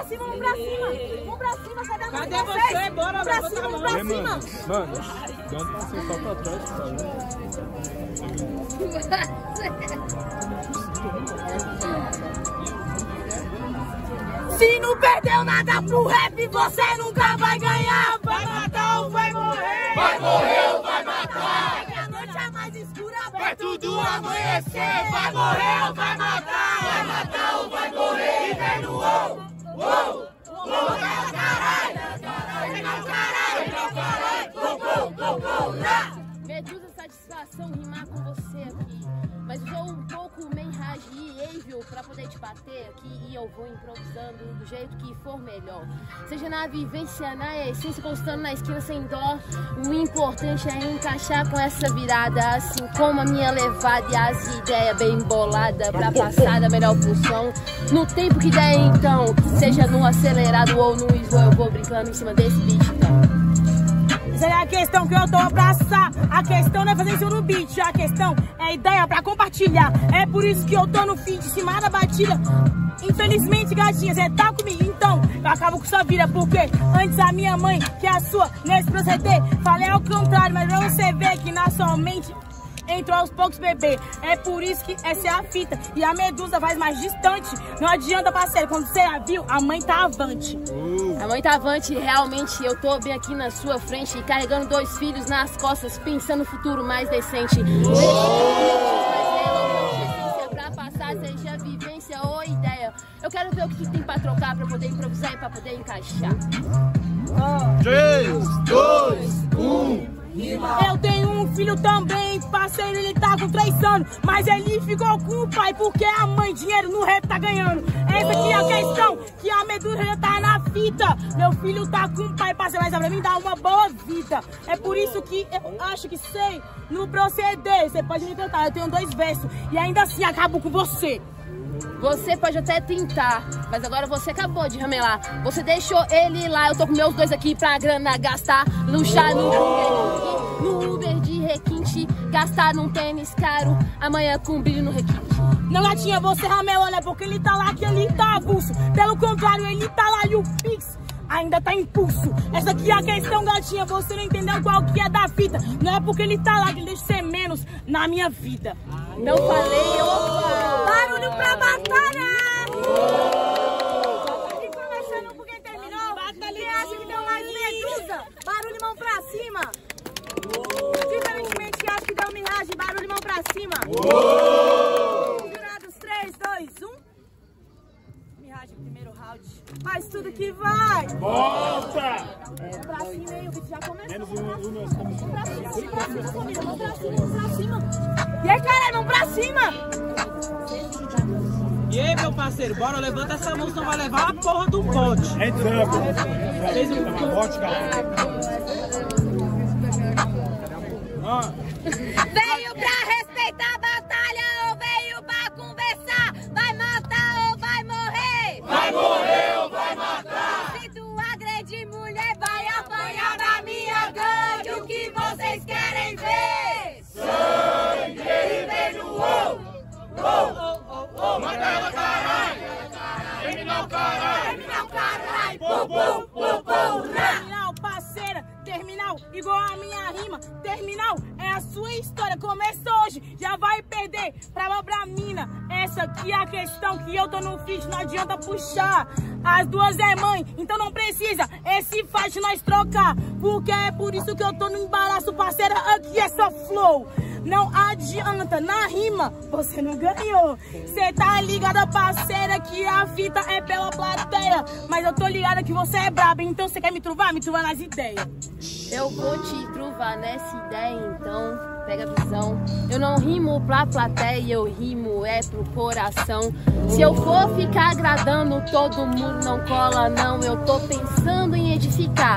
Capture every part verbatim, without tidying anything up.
pra cima, vamos pra cima. Vamos pra cima, cadê a mão? Cadê você? Bora, vamos pra cima, vamos pra cima. Mano, dá um passinho só pra trás, cara. Se não perdeu nada pro rap, você nunca vai ganhar. Vai matar ou vai morrer? Vai morrer ou vai matar? A noite é mais escura, Vai tudo amanhecer. Vai morrer ou vai matar? Vai matar ou vai morrer? E vem no uou, uou, uou, caralho, caralho, caralho, go, go, go, go, lá. Medusa, satisfação rimar com você aqui. Mas sou um pouco menrage e evil pra poder te bater aqui. E eu vou improvisando do jeito que for melhor. Seja na vivência, na essência, postando na esquina sem dó. O importante é encaixar com essa virada. Assim como a minha levada e as ideias bem bolada pra passar da melhor função. No tempo que der então, seja no acelerado ou no slow, eu vou brincando em cima desse beat então. Essa é a questão que eu tô abraçar. A questão não é fazer isso no beat. A questão é ideia pra compartilhar. É por isso que eu tô no feed, em cima da batida. Infelizmente, gatinha, você tá comigo, então eu acabo com sua vida. Porque antes a minha mãe, que é a sua, nesse proceder, falei ao contrário. Mas pra você ver que na sua mente entrou aos poucos, bebê. É por isso que essa é a fita. E a Medusa faz mais distante. Não adianta, parceiro, quando você a viu, a mãe tá avante. uh. A mãe tá avante, realmente. Eu tô bem aqui na sua frente, carregando dois filhos nas costas, pensando no futuro mais decente. uh. Pra passar, seja vivência ou ideia. Eu quero ver o que tem pra trocar, pra poder improvisar e pra poder encaixar. três, dois, um. Eu tenho um filho também, parceiro, ele tá com três anos. Mas ele ficou com o pai, porque a mãe dinheiro no rap tá ganhando. Essa aqui é a questão, que a Medusa já tá na fita. Meu filho tá com o pai, parceiro, mas pra mim dá uma boa vida. É por isso que eu acho que sei no proceder. Você pode me cantar, eu tenho dois versos e ainda assim acabo com você. Você pode até tentar, mas agora você acabou de ramelar. Você deixou ele lá, eu tô com meus dois aqui pra grana gastar. Luxar no Uber, no Uber de requinte. Gastar num tênis caro, amanhã com brilho no requinte. Não, gatinha, você ramelou, né? Porque ele tá lá que ele tá avulso. Pelo contrário, ele tá lá e o Pix ainda tá em pulso. Essa aqui é a questão, gatinha, você não entendeu qual que é da fita. Não é porque ele tá lá que ele deixa de ser menos na minha vida. Não falei, opa! Barulho pra batalha! E começando porque terminou, quem acha que deu mais Medusa? Barulho, mão pra cima! Diferentemente, quem acha que deu miragem? Barulho, mão pra cima! Jurados, três, dois, um. Miragem, primeiro round. Faz tudo que vai! Volta! É, pra cima aí, o vídeo já começou. Menos um, um, nós estamos. Vamos pra cima, vamos pra cima, família. Vamos pra cima, vamos pra cima. E aí, caralho, vamos pra cima! E aí, meu parceiro, bora, levanta essa mão, senão vai levar a porra do bote. É trampo. Fez um bote, cara. Veio pra respeitar a batalha ou veio pra conversar? Vai matar ou vai morrer? Vai morrer ou vai matar? Se tu agredir mulher, vai apanhar da minha gangue. O que vocês querem ver? Sangue e vem no uou, uou, uou, mata ela, caralho, terminal, caralho, Terminal, caralho! pou, pou, pou, pou, lá. Terminal, parceira, terminal, igual a minha rima. Terminal é a sua história. Começa hoje, já vai perder pra Bramina. Essa aqui é a questão que eu tô no feed, não adianta puxar. As duas é mãe, então não precisa esse fight nós trocar. Porque é por isso que eu tô no embaraço, parceira, aqui é só flow. Não adianta, na rima você não ganhou. Cê tá ligada, parceira, que a fita é pela plateia. Mas eu tô ligada que você é braba, então você quer me truvar? Me truvar nas ideias. Eu vou te truvar nessa ideia, então pega a visão. Eu não rimo pra plateia, eu rimo é pro coração. Se eu for ficar agradando todo mundo, não cola não. Eu tô pensando em edificar.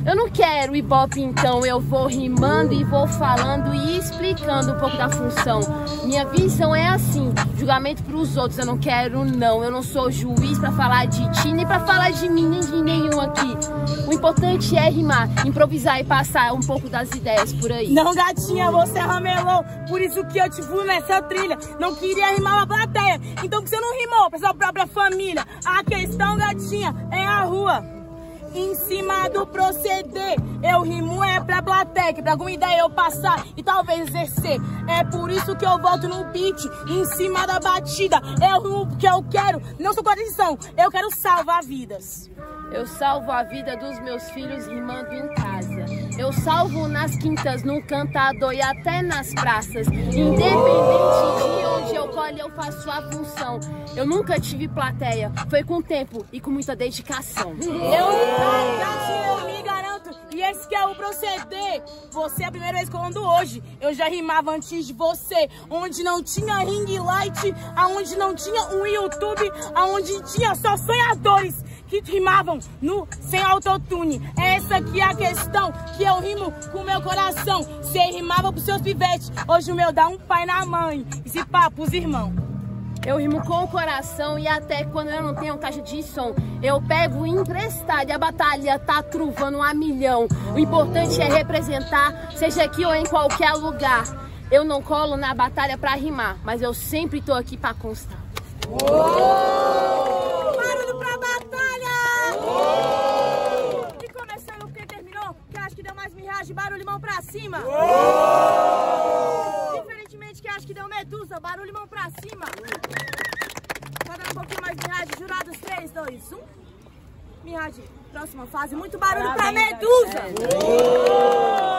Eu não quero ibope, então eu vou rimando e vou falando e explicando um pouco da função. Minha visão é assim, julgamento pros outros eu não quero não. Eu não sou juiz pra falar de ti, nem pra falar de mim, nem de nenhum aqui. O importante é rimar, improvisar e passar um pouco das ideias por aí. Não, gatinha, você ramelou, por isso que eu te fui nessa trilha. Não queria rimar pra plateia, então por que você não rimou pra sua própria família? A questão, gatinha, é a rua. Em cima do proceder, eu rimo é pra plateia, pra alguma ideia eu passar e talvez exercer. É por isso que eu volto no beat, em cima da batida. Eu rimo porque eu quero, não sou condição, eu quero salvar vidas. Eu salvo a vida dos meus filhos rimando em casa. Eu salvo nas quintas, no cantador e até nas praças. Independente de onde eu colhe, eu faço a função. Eu nunca tive plateia, foi com tempo e com muita dedicação. Eu, gatinha, eu me garanto, e esse que é o proceder. Você é a primeira vez que eu ando hoje. Eu já rimava antes de você, onde não tinha ring light, aonde não tinha um YouTube, aonde tinha só sonhadores que rimavam no sem autotune. Essa aqui é a questão, que eu rimo com o meu coração. Você rimava pros seus pivetes, hoje o meu dá um pai na mãe. Esse papo, os irmãos. Eu rimo com o coração e até quando eu não tenho caixa de som, eu pego emprestado e a batalha tá truvando a milhão. O importante é representar, seja aqui ou em qualquer lugar. Eu não colo na batalha pra rimar, mas eu sempre tô aqui pra constar. Oh! Barulho pra batalha! Oh! E começando porque terminou, que acho que deu mais miragem, barulho mão pra cima! Oh! Diferentemente que acho que deu medusa, barulho mão pra cima! Tá dando um pouquinho mais miragem, jurados três, dois, um. Miragem, próxima fase, muito barulho pra medusa! Oh!